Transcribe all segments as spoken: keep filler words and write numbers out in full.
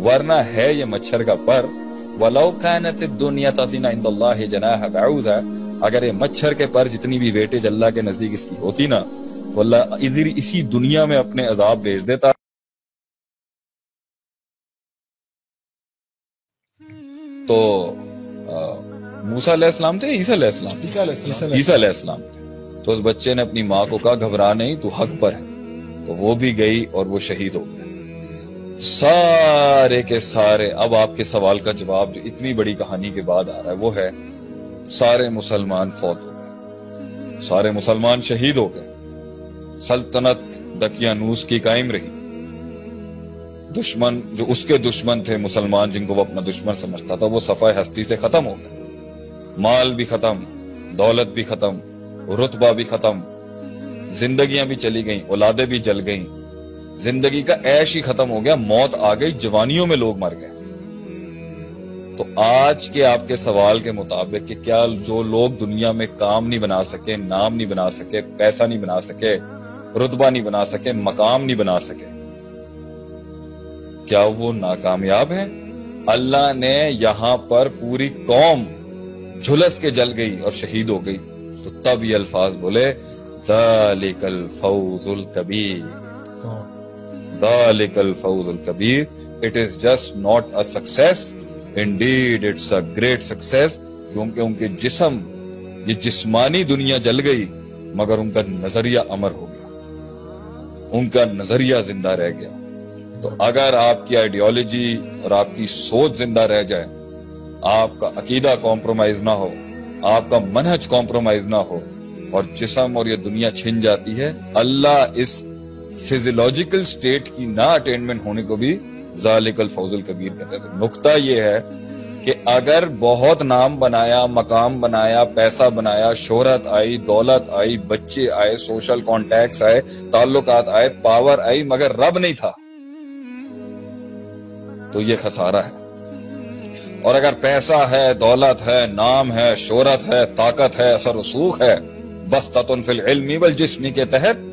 ورنہ ہے یہ مچھر کا پر. وَلَوْ كَانَتِ الدُّنْيَا تَزِنَ عِنْدَ اللَّهِ جَنَاحَ بَعُوضَةٍ، اگر یہ مچھر کے پر جتنی بھی ویٹیج اللہ کے نزدیک اس کی ہوتی نا تو اللہ ادھر اسی دنیا میں اپنے عذاب بھیج دیتا. تو موسیٰ علیہ السلام تھے عیسیٰ علیہ السلام عیسیٰ علیہ السلام عیسیٰ علیہ السلام تھے. تو اس بچے نے اپنی ماں کو کہا گھبرا نہیں، تو حق پر ہے. تو وہ بھی گئی اور وہ شہید ہو گئے. سارے کے سارے، اب آپ کے سوال کا جواب جو اتنی بڑی کہانی کے بعد آ رہا ہے وہ ہے سارے مسلمان فوت ہو گئے، سارے مسلمان شہید ہو گئے. سلطنت دقیانوس کی قائم رہی. دشمن جو اس کے دشمن تھے مسلمان، جن کو وہ اپنا دشمن سمجھتا تھا، وہ صفحہ ہستی سے ختم ہو گئے. مال بھی ختم، دولت بھی ختم، رتبہ بھی ختم، زندگیاں بھی چلی گئیں، اولادیں بھی جل گئیں، زندگی کا عیش ہی ختم ہو گیا. موت آ گئی، جوانیوں میں لوگ مر گئے. تو آج کے آپ کے سوال کے مطابق کہ کیا جو لوگ دنیا میں کام نہیں بنا سکے، نام نہیں بنا سکے، پیسہ نہیں بنا سکے، رتبہ نہیں بنا سکے، مقام نہیں بنا سکے، کیا وہ ناکامیاب ہیں؟ اللہ نے یہاں پر پوری قوم جھلس کے جل گئی اور شہید ہو گئی. تو تب یہ الفاظ بولے ذالک الفوز الکبیر، ذالک الفوز الکبیر. It is just not a success, indeed it's a great success. کیونکہ ان کے جسم، یہ جسمانی دنیا جل گئی مگر ان کا نظریہ امر ہو گیا، ان کا نظریہ زندہ رہ گیا. تو اگر آپ کی آئیڈیالوجی اور آپ کی سوچ زندہ رہ جائے، آپ کا عقیدہ کمپرومائز نہ ہو، آپ کا منہج کمپرومائز نہ ہو، اور جسم اور یہ دنیا چھن جاتی ہے، اللہ اس فزیولوجیکل سٹیٹ کی نہ اٹینمنٹ ہونے کو بھی ذالک الفوز الکبیر کہتے ہیں. نقطہ یہ ہے کہ اگر بہت نام بنایا، مقام بنایا، پیسہ بنایا، شہرت آئی، دولت آئی، بچے آئے، سوشل کانٹیکٹس آئے، تعلقات آئے، پاور آئی، مگر رب نہیں تھا، تو یہ خسارہ ہے. اور اگر پیسہ ہے، دولت ہے، نام ہے، شہرت ہے، طاقت ہے، اثر رسوخ ہے، بسطۃ فی العلم والجسم کے تحت،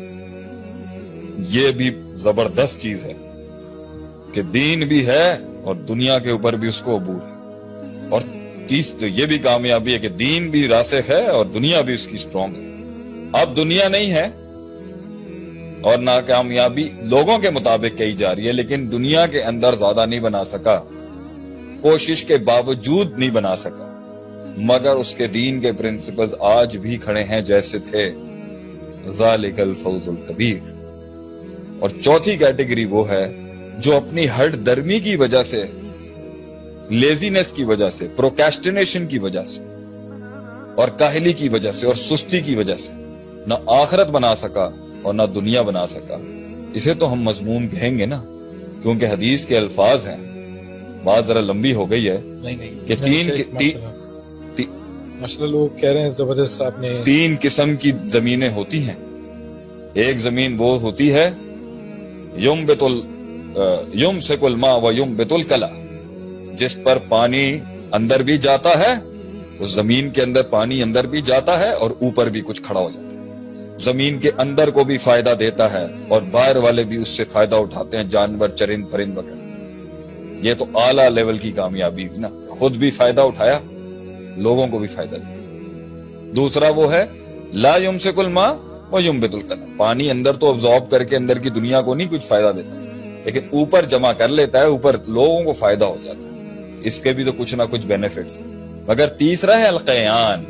یہ بھی زبردست چیز ہے کہ دین بھی ہے اور دنیا کے اوپر بھی اس کو عبور ہے. اور تیس تو یہ بھی کامیابی ہے کہ دین بھی راسخ ہے اور دنیا بھی اس کی سٹرونگ ہے. اب دنیا نہیں ہے اور ناکامیابی لوگوں کے مطابق کہی جا رہی ہے، لیکن دنیا کے اندر زیادہ نہیں بنا سکا، کوشش کے باوجود نہیں بنا سکا، مگر اس کے دین کے پرنسپلز آج بھی کھڑے ہیں جیسے تھے. ذالک الفوز الکبیر. اور چوتھی کیٹیگری وہ ہے جو اپنی ہٹ درمی کی وجہ سے، لیزینس کی وجہ سے، پروکیسٹینیشن کی وجہ سے، اور کاہلی کی وجہ سے، اور سستی کی وجہ سے نہ آخرت بنا سکا اور نہ دنیا بنا سکا. اسے تو ہم مذموم کہیں گے نا، کیونکہ حدیث کے الفاظ ہیں. بات ذرا لمبی ہو گئی ہے کہ تین مسئلہ لوگ کہہ رہے ہیں زبردست آپ نے تین قسم کی زمینیں ہوتی ہیں. ایک زمین وہ ہوتی ہے یمبت ال یمسک الماء و یمبت الکلا، جس پر پانی اندر بھی جاتا ہے، اس زمین کے اندر پانی اندر بھی جاتا ہے اور اوپر بھی کچھ کھڑا ہو جاتا ہے. زمین کے اندر کو بھی فائدہ دیتا ہے اور باہر والے بھی اس سے فائدہ اٹھاتے ہیں، جانور، چرند پرند وغیرہ. یہ تو اعلیٰ لیول کی کامیابی ہوئی نا، خود بھی فائدہ اٹھایا، لوگوں کو بھی فائدہ دیا. دوسرا وہ ہے لا یمسک الماء و یمبت الکلا، پانی اندر تو ابزارب کر کے اندر کی دنیا کو نہیں کچھ فائدہ دیتا، لیکن اوپر جمع کر لیتا ہے، اوپر لوگوں کو فائدہ ہو جاتا ہے، اس کے بھی تو کچھ نہ کچھ بینیفٹس. مگر تیسرا ہے القیان،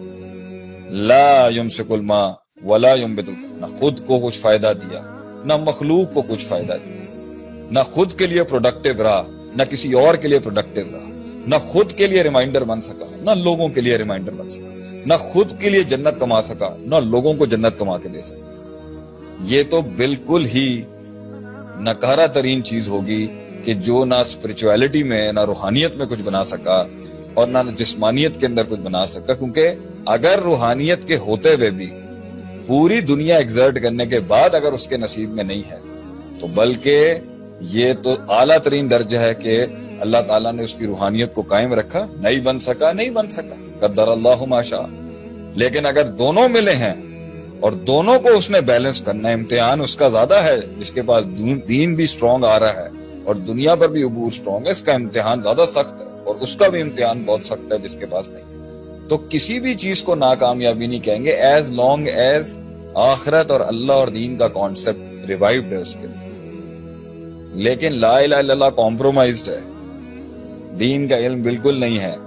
لا یمسک الماء ولا ينبت الکلا، نہ خود کو کچھ فائدہ دیا، نہ مخلوق کو کچھ فائدہ دیا، نہ خود کے لیے پروڈکٹیو رہا، نہ کسی اور کے لیے پروڈکٹیو رہا، نہ خود کے لیے ریمائنڈر بن سکا، نہ لوگوں کے لیے ریمائنڈر بن سکا، نہ خود کے لیے جنت کما سکا، نہ لوگوں کو جنت کما کے دے سکا. یہ تو بالکل ہی نکارہ ترین چیز ہوگی کہ جو نہ اسپرچویلٹی میں، نہ روحانیت میں کچھ بنا سکا اور نہ جسمانیت کے اندر کچھ بنا سکا. کیونکہ اگر روحانیت کے ہوتے ہوئے بھی پوری دنیا ایگزرٹ کرنے کے بعد اگر اس کے نصیب میں نہیں ہے، تو بلکہ یہ تو اعلیٰ ترین درجہ ہے کہ اللہ تعالیٰ نے اس کی روحانیت کو قائم رکھا، نہیں بن سکا نہیں بن سکا، قدر اللہ ما شاء. لیکن اگر دونوں ملے ہیں اور دونوں کو اس نے بیلنس کرنا ہے، امتحان اس کا زیادہ ہے جس کے پاس دین بھی سٹرونگ آ رہا ہے، اور دنیا پر بھی عبور اسٹرانگ ہے. اس کا امتحان زیادہ سخت ہے اور اس کا بھی امتحان بہت سخت ہے جس کے پاس نہیں. تو کسی بھی چیز کو ناکامیابی نہیں کہیں گے ایز لانگ ایز آخرت اور اللہ اور دین کا کانسیپٹ ریوائیوڈ ہے اس کے لیے. لیکن لا الہ الا اللہ کمپرومائزڈ ہے, دین کا علم بالکل نہیں ہے,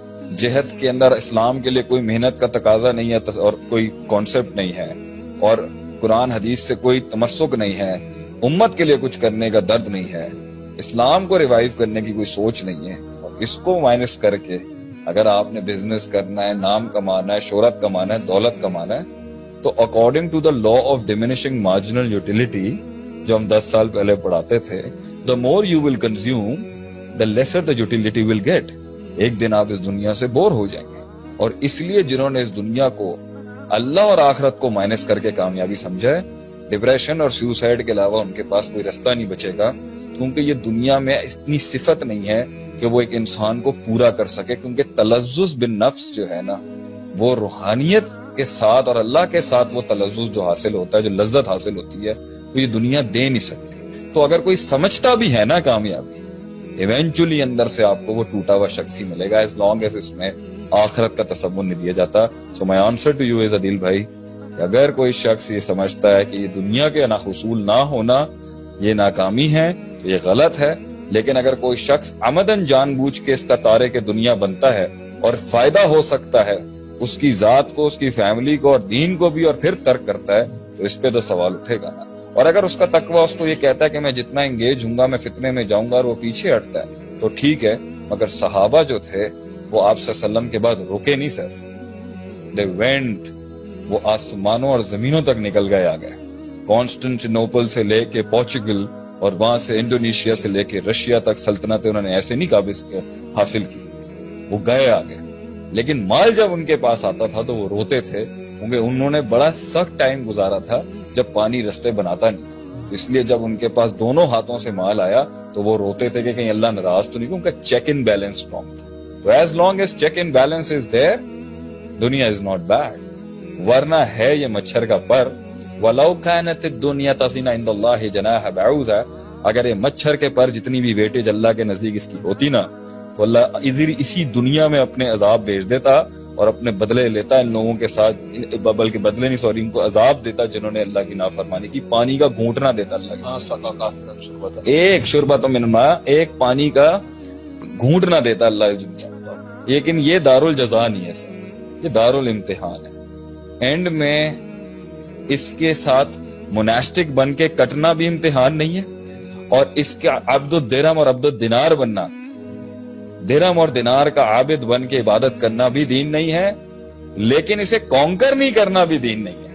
جہد کے اندر اسلام کے لیے کوئی محنت کا تقاضا نہیں ہے اور کوئی کانسیپٹ نہیں ہے, اور قرآن حدیث سے کوئی تمسک نہیں ہے, امت کے لیے کچھ کرنے کا درد نہیں ہے, اسلام کو ریوائیو کرنے کی کوئی سوچ نہیں ہے. اور اس کو مائنس کر کے اگر آپ نے بزنس کرنا ہے, نام کمانا ہے, شہرت کمانا ہے, دولت کمانا ہے, تو according to the law of diminishing marginal utility جو ہم دس سال پہلے پڑھاتے تھے, the more you will consume the lesser the utility will get. ایک دن آپ اس دنیا سے بور ہو جائیں گے. اور اس لیے جنہوں نے اس دنیا کو اللہ اور آخرت کو مائنس کر کے کامیابی سمجھا ہے, ڈپریشن اور سیوسائڈ کے علاوہ ان کے پاس کوئی رستہ نہیں بچے گا, کیونکہ یہ دنیا میں اتنی صفت نہیں ہے کہ وہ ایک انسان کو پورا کر سکے. کیونکہ تلذذ بالنفس جو ہے نا, وہ روحانیت کے ساتھ اور اللہ کے ساتھ وہ تلذذ جو حاصل ہوتا ہے, جو لذت حاصل ہوتی ہے, وہ یہ دنیا دے نہیں سکتی. تو اگر کوئی سمجھتا بھی ہے نا کامیابی, ایونچولی اندر سے آپ کو وہ ٹوٹا ہوا شخص ہی ملے گا, ایز لانگ ایز اس میں آخرت کا تصور نہیں دیا جاتا. So my answer to you is Adeel بھائی, اگر کوئی شخص یہ سمجھتا ہے کہ یہ دنیا کے نا حصول نہ ہونا یہ ناکامی ہے تو یہ غلط ہے. لیکن اگر کوئی شخص عمدن جان بوجھ کے اس کا تارے کے دنیا بنتا ہے اور فائدہ ہو سکتا ہے اس کی ذات کو, اس کی فیملی کو اور دین کو بھی, اور پھر ترک کرتا ہے, تو اس پہ تو سوال اٹھے گا نا. اور اگر اس کا تقویٰ اس کو یہ کہتا ہے کہ میں جتنا انگیج ہوں گا میں فتنے میں جاؤں گا اور وہ پیچھے ہٹتا ہے, تو ٹھیک ہے. مگر صحابہ جو تھے وہ آپ صلی اللہ علیہ وسلم کے بعد رکے نہیں سر, دے وینٹ, وہ آسمانوں اور زمینوں تک نکل گئے, آ گئے. کانسٹنٹینوپل سے لے کے پورچوگل اور وہاں سے انڈونیشیا سے لے کے رشیا تک سلطنتیں انہوں نے ایسے نہیں قابض حاصل کی, وہ گئے آگے. لیکن مال جب ان کے پاس آتا تھا تو وہ روتے تھے, کیونکہ انہوں نے بڑا سخت ٹائم گزارا تھا جب پانی رستے بناتا نہیں تھا. اس لیے جب ان کے پاس دونوں ہاتھوں سے مال آیا تو وہ روتے تھے کہ کہیں اللہ ناراض تو نہیں, کیونکہ چیک ان بیلنس اسٹرانگ تھا. تو as long as check in balance is there, دنیا از ناٹ بیڈ. ورنہ ہے یہ مچھر کا پر, وَلَوْ كَانَتِ الدُّنْيَا تَزِنَ عِنْدَ اللَّهِ جَنَاحَ بَعُوضَةٍ, اگر یہ مچھر کے پر جتنی بھی ویٹیج اللہ کے نزدیک اس کی ہوتی نا, تو اللہ ادھر اسی دنیا میں اپنے عذاب بھیج دیتا اور اپنے بدلے لیتا ان لوگوں کے ساتھ, بلکہ بدلے نہیں سوری ان کو عذاب دیتا جنہوں نے اللہ کی نافرمانی کی. پانی کا گھونٹنا دیتا اللہ کی, ایک شربۃ من ماء, ایک پانی کا گھونٹنا دیتا اللہ اس دنیا. لیکن یہ دارالجزا نہیں ہے سر, یہ دارالامتحان ہے. اینڈ میں اس کے ساتھ مناسٹک بن کے کٹنا بھی امتحان نہیں ہے, اور اس کا عبد الدرہم اور عبد الدینار بننا, درہم اور دینار کا عابد بن کے عبادت کرنا بھی دین نہیں ہے, لیکن اسے کانکر نہیں کرنا بھی دین نہیں ہے.